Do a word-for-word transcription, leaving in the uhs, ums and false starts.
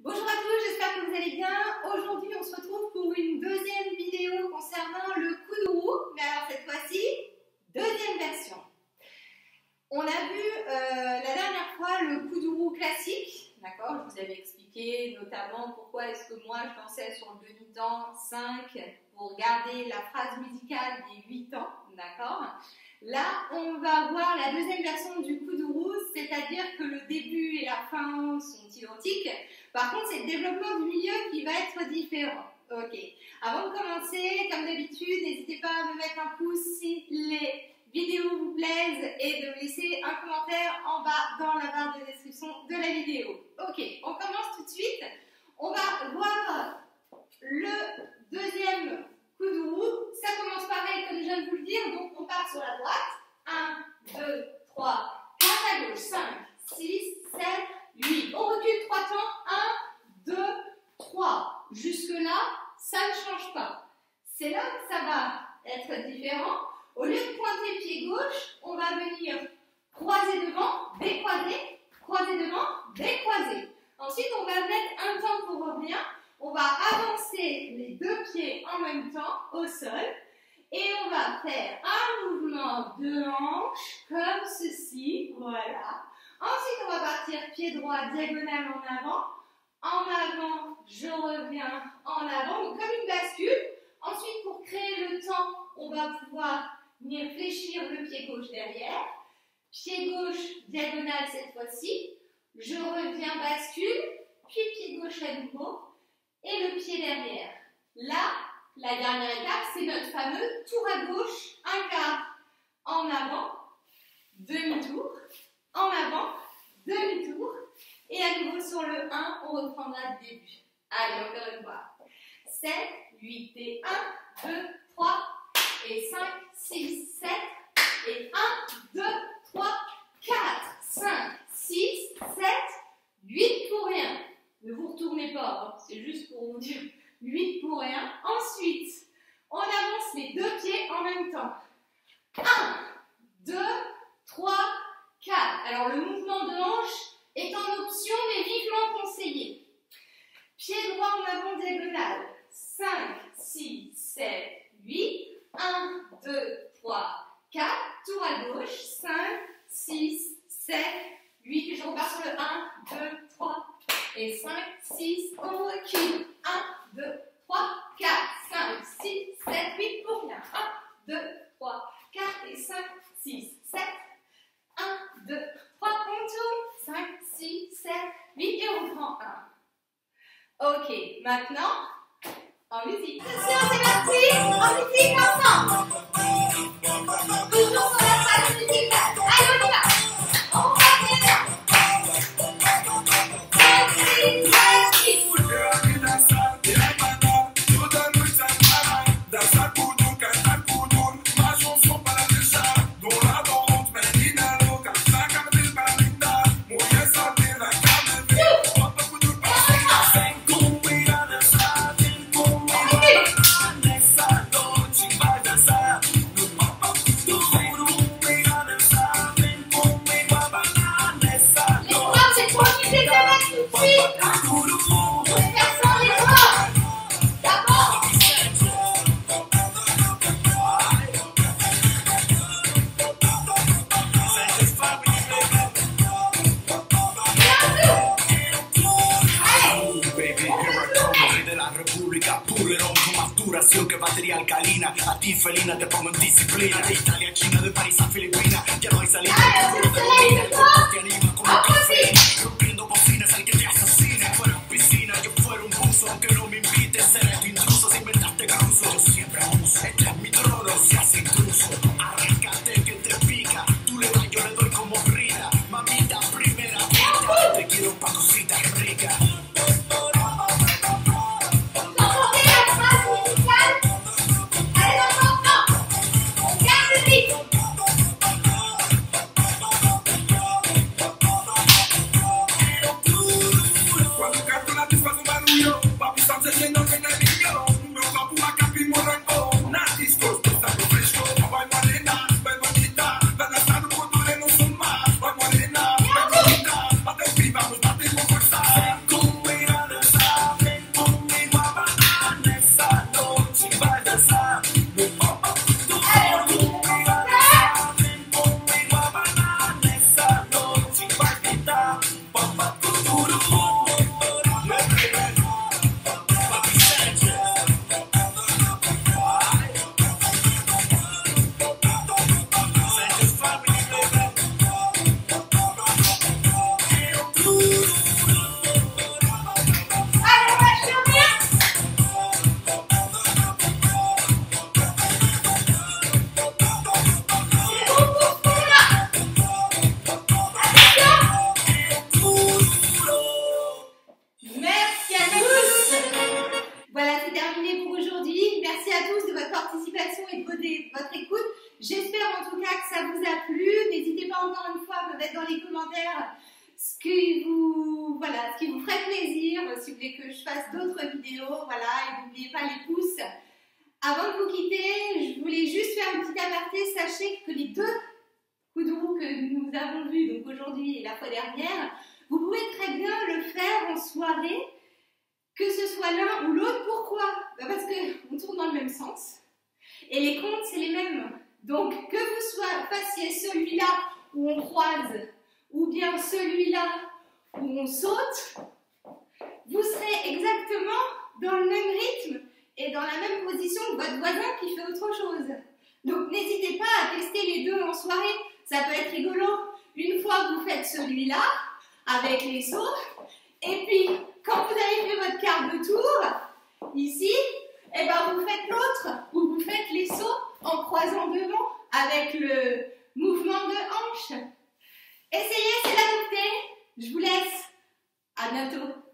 Bonjour à tous, j'espère que vous allez bien. Aujourd'hui, on se retrouve pour une deuxième vidéo concernant le coup de roue, mais alors cette fois-ci, deuxième version. On a vu euh, la dernière fois le coup de roue classique, d'accord? Je vous avais expliqué notamment pourquoi est-ce que moi je dansais sur le demi-temps cinq pour garder la phrase musicale des huit temps, d'accord? Là, on va voir la deuxième version du coup de roue, c'est-à-dire que le début et la fin sont identiques. Par contre, c'est le développement du milieu qui va être différent. Ok. Avant de commencer, comme d'habitude, n'hésitez pas à me mettre un pouce si les vidéos vous plaisent et de me laisser un commentaire en bas dans la barre de description de la vidéo. Ok, on commence tout de suite. On va voir le deuxième coup de roue. Ça commence pareil comme je viens de vous le dire. Donc on part sur la droite. un, deux, trois, quatre à gauche. cinq, six, sept, huit. On recule trois temps. un, deux, trois. Jusque-là, ça ne change pas. C'est là que ça va être différent. Au lieu de pointer pied gauche, on va venir croiser devant, décroiser, croiser devant, décroiser. Ensuite, on va mettre un temps pour revenir. On va avancer les deux pieds en même temps au sol. Et on va faire un mouvement de hanche comme ceci. Voilà. Ensuite, on va partir pied droit, diagonale en avant. En avant, je reviens en avant, donc comme une bascule. Ensuite, pour créer le temps, on va pouvoir venir fléchir le pied gauche derrière. Pied gauche, diagonale cette fois-ci. Je reviens, bascule, puis pied gauche à nouveau. Et le pied derrière. Là, la dernière étape, c'est notre fameux tour à gauche, un quart en avant, demi-tour, en avant, demi-tour. Et à nouveau sur le un, on reprendra le début. Allez, encore une fois. sept, huit et un, deux, trois et cinq, six, sept et un, deux, trois, quatre, cinq, six, sept, huit pour rien. Ne vous retournez pas, hein. C'est juste pour vous dire huit pour rien. Ensuite, on avance les deux pieds en même temps. un, deux, trois, quatre. Alors le mouvement de hanche est en option mais vivement conseillé. Pied droit en avant diagonale. cinq, six, sept, huit. un, deux, trois, quatre. Tour à gauche. cinq, six, sept, huit. Et je repars sur le un, deux, trois et cinq, six. On recule. un, deux, trois, quatre, cinq, six, sept, huit pour rien. un, deux, trois, quatre et cinq, six, sept. un, deux, trois, on tourne. cinq, six, sept, huit et on prend un. Ok, maintenant, en musique. Attention, c'est parti. En musique ensemble. Toujours sur la phrase musicale. Allez, on y va. On va bien. Que batería alcalina, a ti felina te pongo en disciplina. De Italia a China, de París a Filipinas, ya no hay salida, el futuro te domina, el cuerpo te anima como cafeína. Rompiendo bocinas, el que te asesina. Fuera piscina, yo fuera un buzo, aunque no me invites, seré tu intruso. Si inventaste cruzo, yo siempre abuso. Este es mi trono, se hace intruso. Arráncate que te pica, tú le das, yo le doy como brida. Mamita, primera cita, te quiero pa' cositas ricas. commentaires ce qui vous, voilà, ce qui vous ferait plaisir, si vous voulez que je fasse d'autres vidéos, voilà, et n'oubliez pas les pouces. Avant de vous quitter, je voulais juste faire un petit aparté. Sachez que les deux coups de roue que nous avons vus, donc aujourd'hui et la fois dernière, vous pouvez très bien le faire en soirée, que ce soit l'un ou l'autre. Pourquoi? Ben parce qu'on tourne dans le même sens et les comptes c'est les mêmes. Donc que vous soyez, fassiez celui-là où on croise ou bien celui-là où on saute, vous serez exactement dans le même rythme et dans la même position que votre voisin qui fait autre chose. Donc n'hésitez pas à tester les deux en soirée, ça peut être rigolo. Une fois vous faites celui-là avec les sauts, et puis quand vous avez fait votre quart de tour, ici, et ben vous faites l'autre, où vous faites les sauts en croisant devant avec le mouvement de hanche. Essayez, c'est la nouveauté. Je vous laisse. À bientôt.